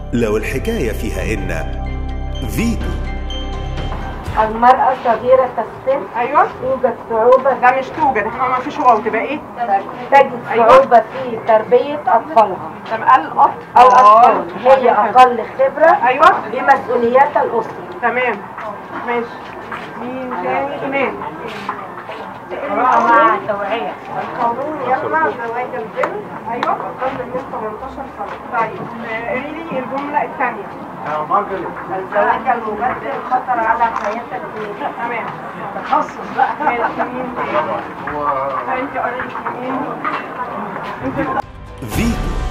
لو الحكاية فيها إن فيتو. المرأة صغيرة السن ايوه توجد صعوبة ده مش توجد، احنا ما فيش واو، تبقى ايه؟ تجد صعوبة في تربية أطفالها. طب الأطفال هي أقل خبرة ايوه بمسؤوليات الأسرة. تمام ماشي. مين تاني؟ ايمان. مع التوعية. القانون يمنع زواج البنت ايوه اقل من 18 سنه. طيب قولي لي الجمله الثانيه. الزواج المبكر خطر على حياة البنت. تمام. تخصص بقى. ماشي. مين تاني؟ انت قريتي مين؟ فيتو.